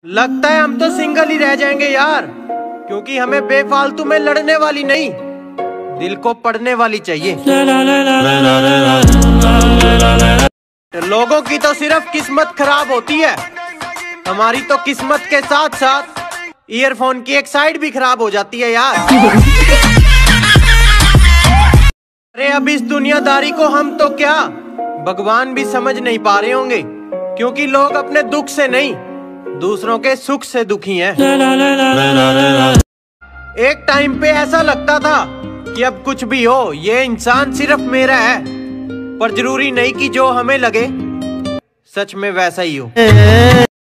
लगता है हम तो सिंगल ही रह जाएंगे यार, क्योंकि हमें बेफालतू में लड़ने वाली नहीं, दिल को पढ़ने वाली चाहिए। लोगों की तो सिर्फ किस्मत खराब होती है, हमारी तो किस्मत के साथ साथ ईयरफोन की एक साइड भी खराब हो जाती है यार। अरे अब इस दुनियादारी को हम तो क्या भगवान भी समझ नहीं पा रहे होंगे, क्योंकि लोग अपने दुख से नहीं दूसरों के सुख से दुखी हैं। एक टाइम पे ऐसा लगता था कि अब कुछ भी हो ये इंसान सिर्फ मेरा है, पर जरूरी नहीं कि जो हमें लगे सच में वैसा ही हो।